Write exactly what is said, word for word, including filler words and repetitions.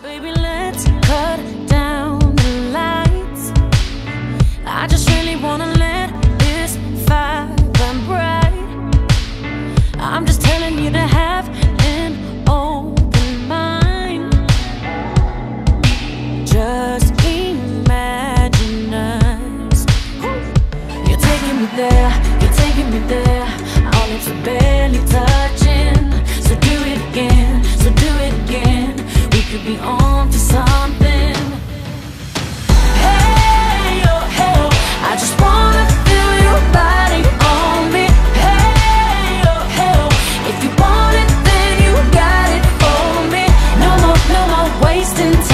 Baby, let's cut down the lights. I just really wanna let this fire burn bright. I'm just telling you to have an open mind. Just imagine us. You're taking me there, you're taking me there. Our lips are barely touching. So do it again, so do it again. We could be on to something. Hey, oh, hey, oh. I just wanna feel your body on me. Hey, oh, hey, oh. If you want it, then you got it for me. No more, no more wasting time.